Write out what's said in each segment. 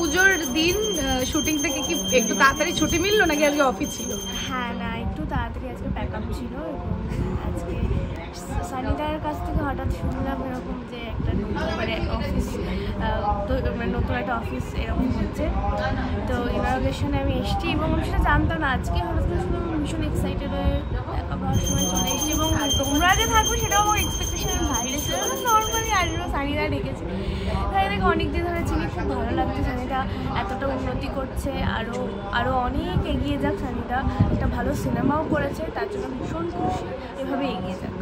পুজোর দিন শুটিং থেকে কি একটু তাড়াতাড়ি ছুটি মিললো নাকি আজকে অফিস ছিল? হ্যাঁ না, একটু তাড়াতাড়ি আজকে প্যাক আপ ছিল এবং আজকে সানিদার কাছ থেকে হঠাৎ শুনলাম এরকম যে একটা মানে অফিস মানে নতুন একটা অফিস এরকম হচ্ছে, তো ইনগ্রেশনে আমি এসেছি এবং আমি সেটা জানতাম না। আজকে হঠাৎ করে শুনলাম, ভীষণ এক্সাইটেড হয়ে প্যাক আপ হওয়ার সময় চলে এসেছি এবং তোমরা যে থাকবে সেটাও আমার এক্সপেকটেশনের বাইরে ছিল। নর্মালি আসবো, সানিদা ডেকেছে, সানিদাকে অনেকদিন ধরে চিনি, খুব ভালো লাগছে। সানিদা এতটা উন্নতি করছে, আরও অনেক এগিয়ে যাক। সানিদা একটা ভালো সিনেমাও করেছে, তার জন্য ভীষণ খুশি, এভাবে এগিয়ে যাক।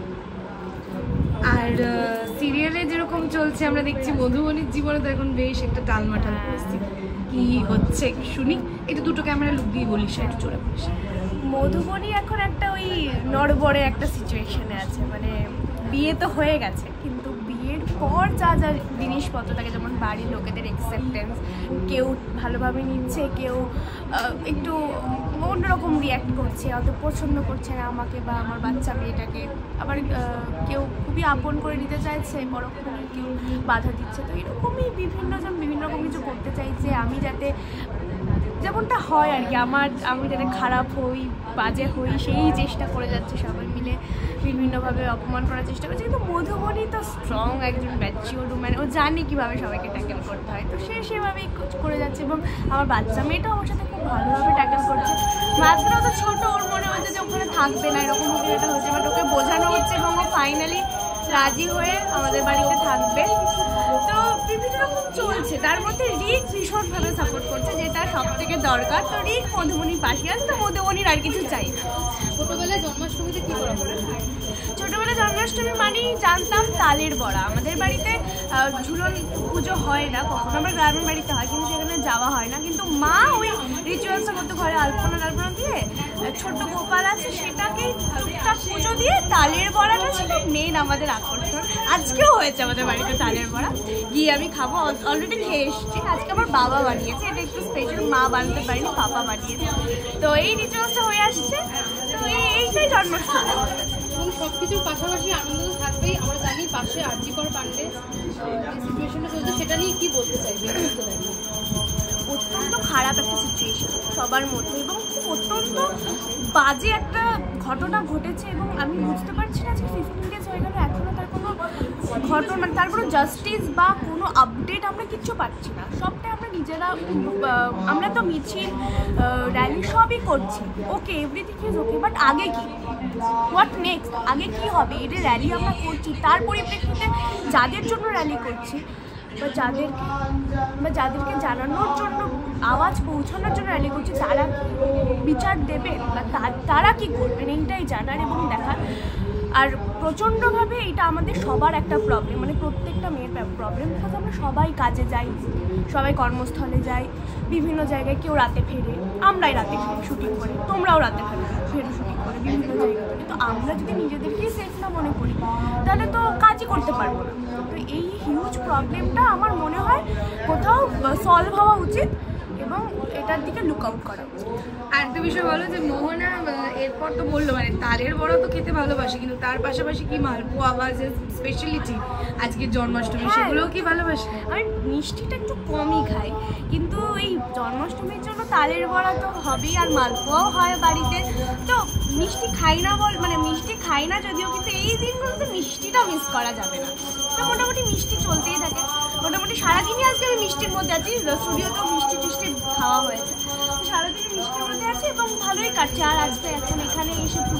আর সিরিয়ালে যেরকম চলছে আমরা দেখছি, মধুবনীর জীবনে তো এখন বেশ একটা টালমাটাল পরিস্থিতি। কি হচ্ছে শুনি, এটা দুটো ক্যামেরা লুক দিয়ে বলিস, একটু চলে বলিস। মধুবনী এখন একটা ওই নড়বড়ে একটা সিচুয়েশনে আছে, মানে বিয়ে তো হয়ে গেছে কিন্তু বিয়ের পর যা যা জিনিসপত্র থাকে, যেমন বাড়ির লোকেদের অ্যাকসেপ্টেন্স, কেউ ভালোভাবে নিচ্ছে, কেউ একটু অন্যরকম রিয়্যাক্ট করছে, অত পছন্দ করছে না আমাকে বা আমার বাচ্চা মেয়েটাকে, আবার কেউ খুবই আপন করে নিতে চাইছে, পরক্ষণে কেউ বাধা দিচ্ছে। তো এরকমই বিভিন্ন রকম কিছু করতে চাইছে। আমি যাতে যেমনটা হয় আর কি, আমি যাতে খারাপ হই, বাজে হই, সেই চেষ্টা করে যাচ্ছে সবাই মিলে, বিভিন্নভাবে অপমান করার চেষ্টা করছে। কিন্তু মধুবনী তো স্ট্রং একজন ম্যাচিওর উম্যান, ও জানে কীভাবে সবাইকে ট্যাকেল করতে হয়, তো সেভাবেই করে যাচ্ছে। এবং আমার বাচ্চা মেয়েটাও আমার সাথে খুব ভালোভাবে ট্যাকেল করছে। মাত্র তো ছোটো, ওর মনে হচ্ছে যে ওখানে থাকবে না, এরকম একটা হচ্ছে, বাট ওকে বোঝানো হচ্ছে এবং ও ফাইনালি রাজি হয়ে আমাদের বাড়িতে থাকবে। তো বিভিন্ন রকম চলছে, তার মধ্যে রিক ভীষণভাবে সাপোর্ট করছে, যেটা সব থেকে দরকার। তো রিক মধুবনীর পাশে আছে, তো মধুবনীর আর কিছু চাই না। ছোটোবেলায় জন্মাষ্টমীতে কী করা পড়ে? ছোটোবেলায় জন্মাষ্টমী মানেই জানতাম তালের বড়া। আমাদের বাড়িতে ঝুলন পুজো হয় না, কখনো আমার গ্রামের বাড়িতে হয় কিন্তু সেখানে যাওয়া হয় না। কিন্তু মা ওই রিচুয়ালসের মতো ঘরে আলপনা দিয়ে ছোট্ট গোপাল আছে, সেটাকেই একটা পুজো দিয়ে তালের বড়াটা ছিল মেন আমাদের আকর্ষণ। আজকেও হয়েছে আমাদের বাড়িতে তালের বড়া, গিয়ে আমি খাবো, অলরেডি খেয়ে এসেছি। আজকে আমার বাবা বানিয়েছে, এটা একটু স্পেশাল, মা বানাতে পারিনি, পাপা বানিয়েছে। তো এই রিচুয়ালসটা হয়ে আসছে, তো এইটাই জন্মাষ্টমী। এবং সব কিছুর পাশাপাশি আনন্দ তো থাকবেই। আমরা জানি পাশে আরজিকর কাণ্ডে সিচুয়েশনটা চলছে, সেটা নিয়ে কী বলতে চাইবে? অত্যন্ত খারাপ একটা সিচুয়েশন সবার মধ্যে এবং অত্যন্ত বাজে একটা ঘটনা ঘটেছে এবং আমি বুঝতে পারছি না যে 15 ডেজ হয়ে গেল এখনও তার কোনো ঘটনা, মানে তার কোনো জাস্টিস বা কোনো আপডেট আমরা কিচ্ছু পাচ্ছি না। সবটাই আমরা নিজেরা, আমরা তো মিছিল, র্যালি সবই করছি, okay, everything is okay, but আগে কি, হোয়াট নেক্সট, আগে কি হবে? এটা র্যালি আমরা করছি, তার পরিপ্রেক্ষিতে যাদের জন্য র্যালি করছি বা যাদেরকে জানানোর জন্য, আওয়াজ পৌঁছানোর জন্য র্যালি করছে, তারা বিচার দেবেন বা তারা কি করবেন, এইটাই জানার এবং দেখার। আর প্রচণ্ডভাবে এটা আমাদের সবার একটা প্রবলেম, মানে প্রত্যেকটা মেয়ের প্রবলেম, বিকজ আমরা সবাই কাজে যাই, সবাই কর্মস্থলে যাই, বিভিন্ন জায়গায়, কেউ রাতে ফেরে, আমরাই রাতে ফেরি শুটিং করে, তোমরাও রাতে ফেরো শুটিং করে বিভিন্ন জায়গায়। তো আমরা যদি নিজেদেরকেই সেফ না মনে করি তাহলে তো কাজই করতে পারবো না। তো এই হিউজ প্রবলেমটা আমার মনে হয় কোথাও সলভ হওয়া উচিত এবং এটার দিকে লুক আউট করা উচিত। আর একটা বিষয় বলো যে মোহনা এরপর তো বললো মানে তালের বড়া তো খেতে ভালোবাসে, কিন্তু তার পাশাপাশি কি মালপোয়া বা যে স্পেশালিটি আজকের জন্মাষ্টমী, সেগুলোও কি ভালোবাসে? আমি মিষ্টিটা একটু কমই খাই, কিন্তু এই জন্মাষ্টমীর জন্য তালের বড়া তো হবেই, আর মালপোয়াও হয় বাড়িতে। তো মিষ্টি খাই না মানে মিষ্টি খাই না যদিও, কিন্তু এই দিনগুলোতে মিষ্টিটা মিস করা যাবে না। তো মোটামুটি মিষ্টি চলতেই থাকে, মোটামুটি সারাদিনই আজকে আমি মিষ্টির মধ্যে আছি, স্টুডিওতেও মিষ্টি খাওয়া হয়েছে, সারাদিন মিষ্টির মধ্যে আছে এবং ভালোই কাটছে। আর আজকে এখন এখানে এসে